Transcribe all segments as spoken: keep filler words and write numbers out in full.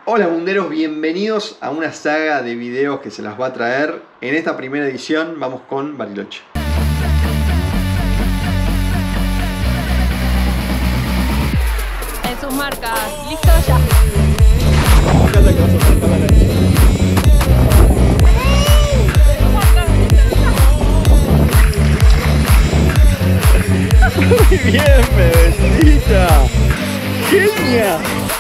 Hola munderos, bienvenidos a una saga de videos que se las va a traer. En esta primera edición vamos con Bariloche. En sus marcas, listo ya. Muy bien, bebecita. Genia.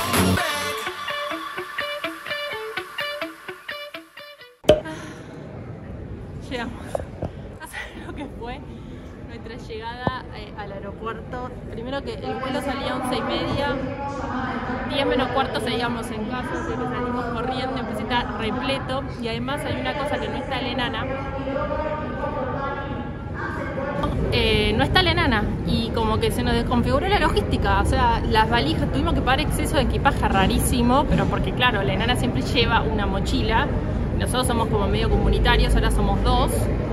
Llegamos. No saben lo que fue nuestra llegada eh, al aeropuerto. Primero que el vuelo salía a once y media, diez menos cuarto seguíamos en casa, así que salimos corriendo, empecé a estar repleto. Y además hay una cosa que no está la enana. Eh, no está la enana y como que se nos desconfiguró la logística, o sea, las valijas, tuvimos que pagar exceso de equipaje rarísimo, pero porque claro, la enana siempre lleva una mochila. Nosotros somos como medio comunitarios, ahora somos dos.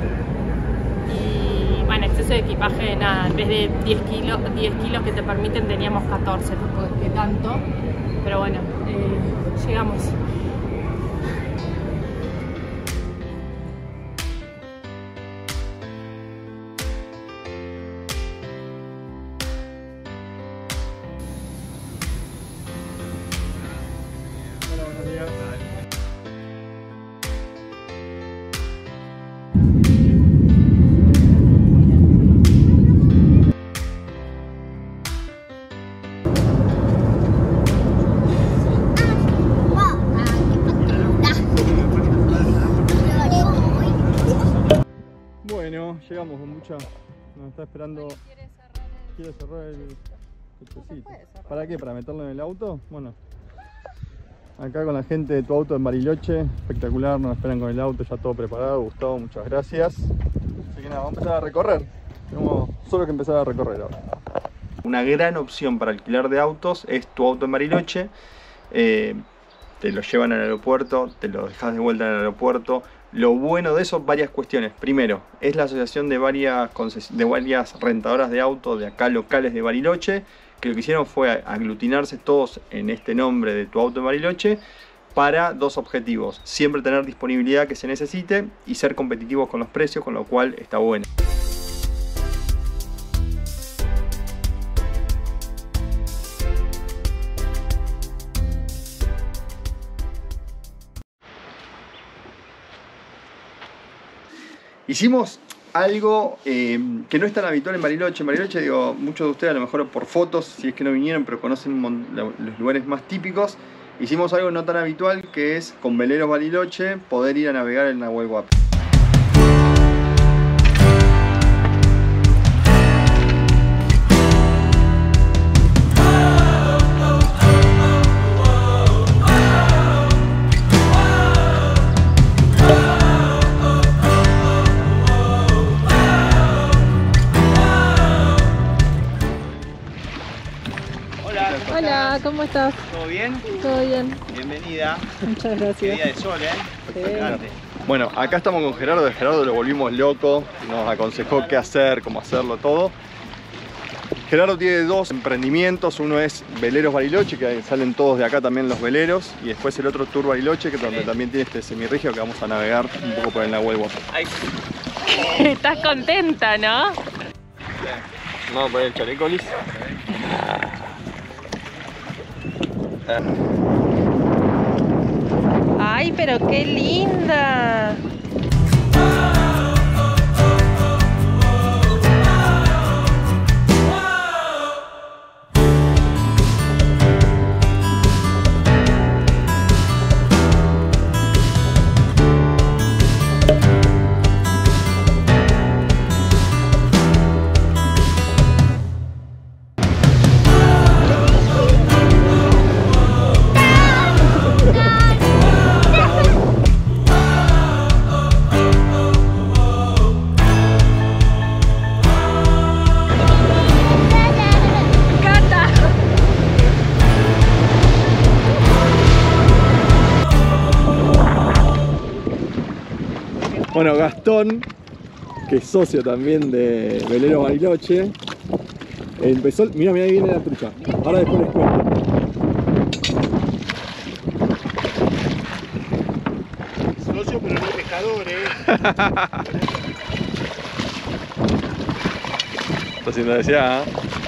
Y bueno, exceso de equipaje, nada, en vez de diez kilos, diez kilos que te permiten, teníamos catorce, tampoco es que tanto. Pero bueno, eh, llegamos. Bueno, llegamos con mucha. Nos está esperando. Quiere cerrar el, el cosito. ¿Para qué? ¿Para meterlo en el auto? Bueno, acá con la gente de Tu Auto en Bariloche. Espectacular, nos esperan con el auto ya todo preparado. Gustavo, muchas gracias. Así que nada, vamos a empezar a recorrer. Tenemos solo que empezar a recorrer ahora. Una gran opción para alquilar de autos es Tu Auto en Bariloche. Eh, te lo llevan al aeropuerto, te lo dejas de vuelta en el aeropuerto. Lo bueno de eso, varias cuestiones. Primero, es la asociación de varias, de varias rentadoras de autos de acá locales de Bariloche, que lo que hicieron fue aglutinarse todos en este nombre de Tu Auto en Bariloche para dos objetivos: siempre tener disponibilidad que se necesite y ser competitivos con los precios, con lo cual está bueno. Hicimos algo eh, que no es tan habitual en Bariloche. En Bariloche, digo, muchos de ustedes a lo mejor por fotos, si es que no vinieron, pero conocen los lugares más típicos. Hicimos algo no tan habitual, que es con veleros Bariloche poder ir a navegar en Nahuel Huapi. Hola, ¿cómo estás? ¿Todo bien? Todo bien. Bienvenida. Muchas Qué gracias. día de sol, ¿eh? Espectacular. Bueno, acá estamos con Gerardo. De Gerardo lo volvimos loco, nos aconsejó qué hacer, cómo hacerlo, todo. Gerardo tiene dos emprendimientos. Uno es Veleros Bariloche, que salen todos de acá también los veleros. Y después el otro Tour Bariloche, que es donde también tiene este semirrigio que vamos a navegar un poco por el Nahuel Huapi. Estás contenta, ¿no? Vamos a poner el chaleco listo. Ay, pero qué linda. Bueno, Gastón, que es socio también de Veleros Bariloche, empezó, mira, mira, ahí viene la trucha. Ahora después les cuento. pescadores. Está haciendo deseada.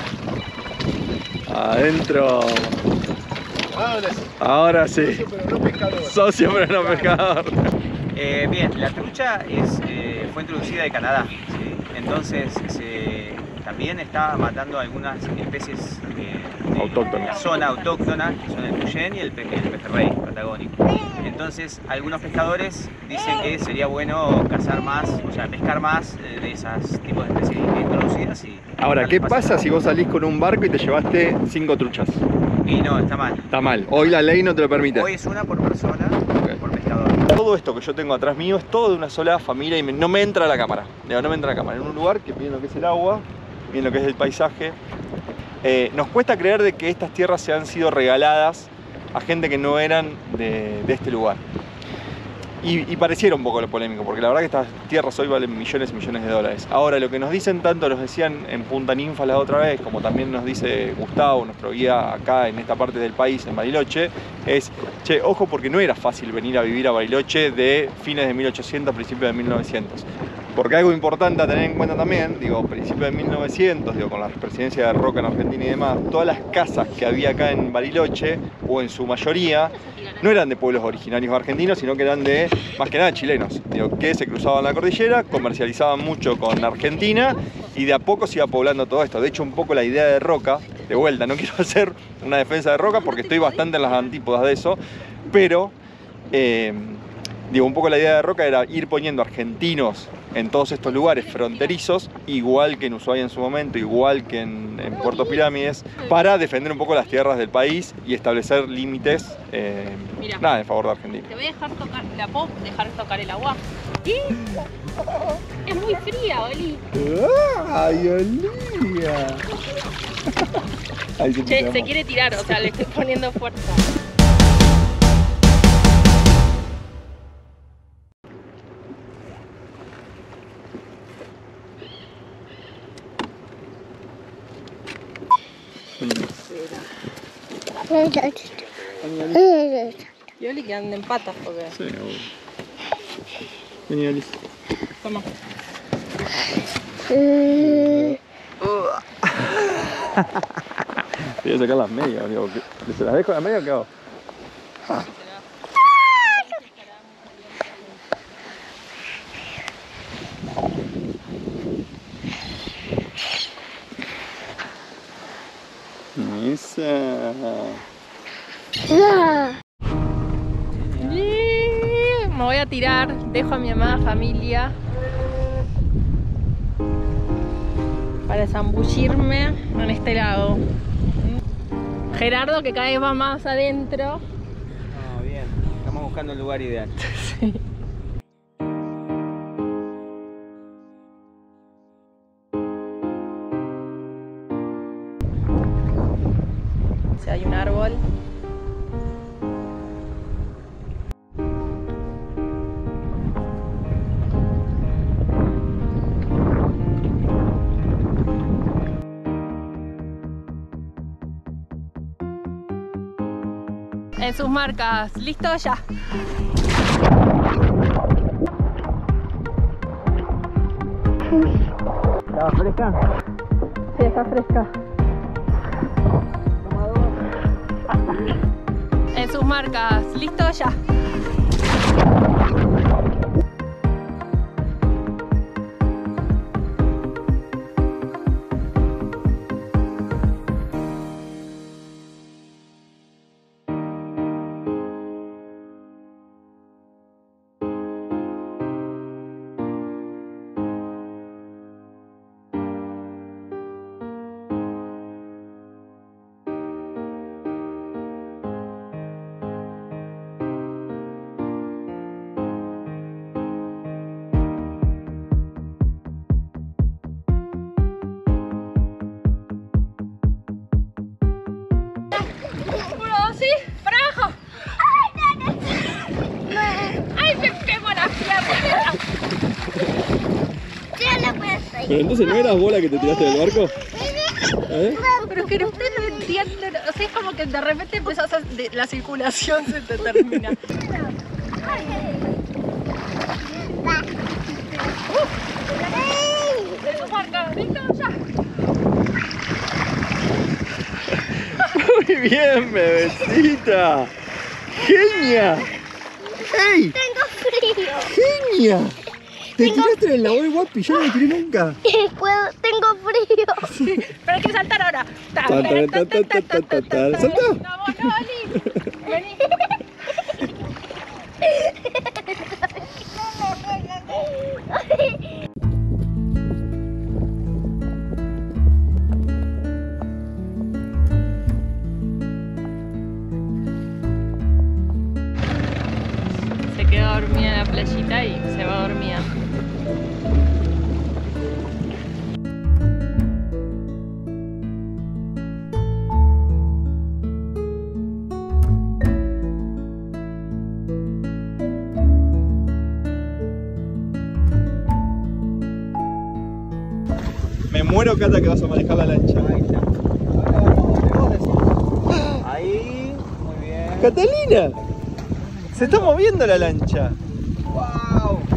Adentro. Ahora sí. Ahora sí. Socio, pero no pescador. Socio pero no pescador. Eh, bien, la trucha es, eh, fue introducida de Canadá, ¿sí? Entonces se, también está matando algunas especies eh, de, Autóctonas. de la zona autóctona, que son el cuyén y el, pe, el pejerrey patagónico. Entonces algunos pescadores dicen que sería bueno cazar más, o sea, pescar más eh, de esos tipos de especies introducidas. Y Ahora, ¿qué pasa si vos salís con un barco y te llevaste cinco truchas? Y no, está mal. Está mal. Hoy la ley no te lo permite. Hoy es una por persona, Ok. por pescador. Todo esto que yo tengo atrás mío es todo de una sola familia y me- no me entra la cámara. Digo, no me entra la cámara. En un lugar que miren lo que es el agua, miren lo que es el paisaje. Eh, nos cuesta creer de que estas tierras se han sido regaladas a gente que no eran de, de este lugar. Y, y pareciera un poco lo polémico, porque la verdad que estas tierras hoy valen millones y millones de dólares. Ahora, lo que nos dicen, tanto nos decían en Punta Ninfa la otra vez, como también nos dice Gustavo, nuestro guía acá en esta parte del país, en Bariloche, es, che, ojo, porque no era fácil venir a vivir a Bariloche de fines de mil ochocientos, principios de mil novecientos. Porque algo importante a tener en cuenta también, digo, principios de mil novecientos, digo, con la presidencia de Roca en Argentina y demás, todas las casas que había acá en Bariloche, o en su mayoría, no eran de pueblos originarios argentinos, sino que eran de, más que nada, chilenos, digo, que se cruzaban la cordillera, comercializaban mucho con Argentina y de a poco se iba poblando todo esto. De hecho, un poco la idea de Roca, de vuelta, no quiero hacer una defensa de Roca porque estoy bastante en las antípodas de eso, pero, eh, digo, un poco la idea de Roca era ir poniendo argentinos en todos estos lugares fronterizos, igual que en Ushuaia en su momento, igual que en, en Puerto Pirámides, para defender un poco las tierras del país y establecer límites, eh, Mirá. nada, en favor de Argentina. Te voy a dejar tocar, ¿la puedo dejar tocar el agua? ¿Qué? Es muy fría, Oli. ¡Ay, Olivia! Ahí se Che, te se quiere tirar, o sea, le estoy poniendo fuerza. Y Oli que anda en patas porque... Sí, obvio. Vení, Alice. Toma. Te voy a sacar las medias, digo, ¿que- ¿se las dejo las medias o qué hago? Esa. Me voy a tirar, dejo a mi amada familia para zambullirme en este lago. Gerardo, que cada vez va más adentro. No, bien, estamos buscando el lugar ideal. Sí. Si hay un árbol. En sus marcas, ¿listo? Ya. ¿Estaba fresca? Sí, está fresca. En sus marcas, ¿listo? Ya. Uno, dos, sí, para abajo. ¡Ay, me pego la pierna! Pero entonces no eras bola que te tiraste del barco. ¿Eh? Pero que ustedes no entienden, o sea, es como que de repente empezás a, de- la circulación se te termina. Muy bien, bebecita. Genia. ¡Ey! Tengo frío. Genia. ¿Te tiraste en el agua, guapi? Yo no me tiré nunca. Puedo, tengo frío. Sí, pero hay que saltar ahora. Ta, Tan, ta, tan, ta, tan, ta, tan, ta, tan, ta, tan. ta. ¿Saltá? Vamos, no, vení. Vení. Se quedó dormida en la playita y se va dormida. Me muero, Cata, que vas a manejar la lancha. Ahí, muy bien. ¡Catalina! Se está moviendo la lancha. ¡Wow!